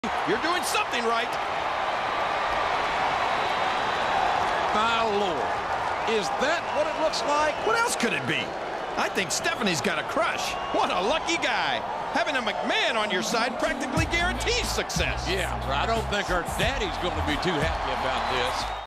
You're doing something right. My Lord. Is that what it looks like? What else could it be? I think Stephanie's got a crush. What a lucky guy. Having a McMahon on your side practically guarantees success. Yeah, I don't think her daddy's going to be too happy about this.